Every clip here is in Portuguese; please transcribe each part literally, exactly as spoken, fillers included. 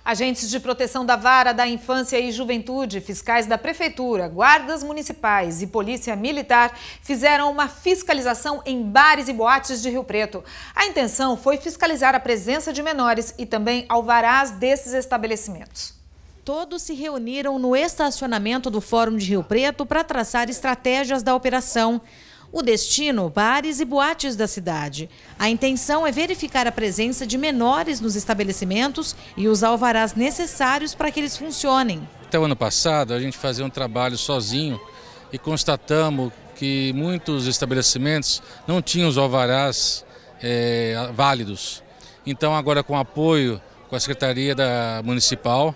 Agentes de proteção da Vara da Infância e Juventude, fiscais da Prefeitura, guardas municipais e polícia militar fizeram uma fiscalização em bares e boates de Rio Preto. A intenção foi fiscalizar a presença de menores e também alvarás desses estabelecimentos. Todos se reuniram no estacionamento do Fórum de Rio Preto para traçar estratégias da operação. O destino, bares e boates da cidade. A intenção é verificar a presença de menores nos estabelecimentos e os alvarás necessários para que eles funcionem. Até o ano passado, a gente fazia um trabalho sozinho e constatamos que muitos estabelecimentos não tinham os alvarás é, válidos. Então, agora com o apoio com a Secretaria da Municipal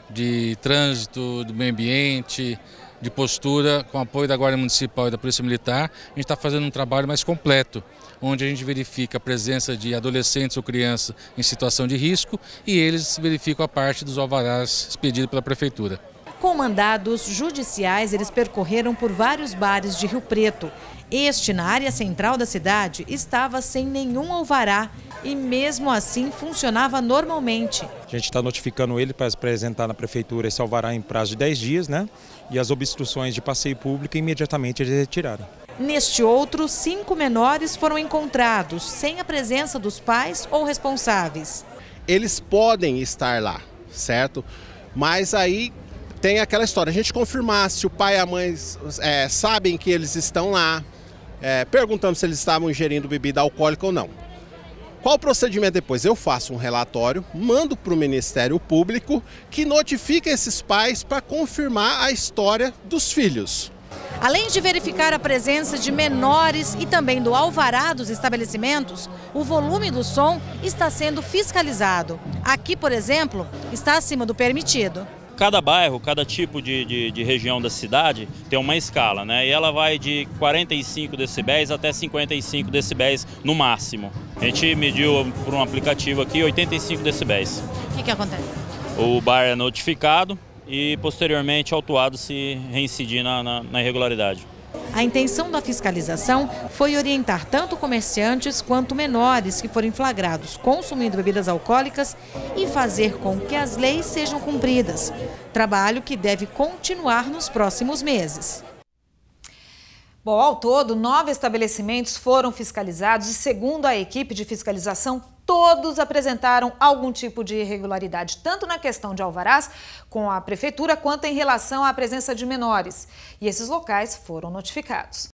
de Trânsito, do Meio Ambiente, de postura, com apoio da Guarda Municipal e da Polícia Militar, a gente está fazendo um trabalho mais completo, onde a gente verifica a presença de adolescentes ou crianças em situação de risco e eles verificam a parte dos alvarás expedidos pela Prefeitura. Com mandados judiciais, eles percorreram por vários bares de Rio Preto. Este, na área central da cidade, estava sem nenhum alvará e mesmo assim funcionava normalmente. A gente está notificando ele para apresentar na Prefeitura esse alvará em prazo de dez dias, né? E as obstruções de passeio público imediatamente eles retiraram. Neste outro, cinco menores foram encontrados, sem a presença dos pais ou responsáveis. Eles podem estar lá, certo? Mas aí tem aquela história, a gente confirmar se o pai e a mãe é, sabem que eles estão lá, é, perguntando se eles estavam ingerindo bebida alcoólica ou não. Qual o procedimento depois? Eu faço um relatório, mando para o Ministério Público, que notifica esses pais para confirmar a história dos filhos. Além de verificar a presença de menores e também do alvará dos estabelecimentos, o volume do som está sendo fiscalizado. Aqui, por exemplo, está acima do permitido. Cada bairro, cada tipo de, de, de região da cidade tem uma escala, né? E ela vai de quarenta e cinco decibéis até cinquenta e cinco decibéis no máximo. A gente mediu por um aplicativo aqui oitenta e cinco decibéis. O que que acontece? O bar é notificado e posteriormente autuado se reincidir na, na, na irregularidade. A intenção da fiscalização foi orientar tanto comerciantes quanto menores que forem flagrados consumindo bebidas alcoólicas e fazer com que as leis sejam cumpridas. Trabalho que deve continuar nos próximos meses. Bom, ao todo, nove estabelecimentos foram fiscalizados e, segundo a equipe de fiscalização, todos apresentaram algum tipo de irregularidade, tanto na questão de alvarás com a Prefeitura, quanto em relação à presença de menores. E esses locais foram notificados.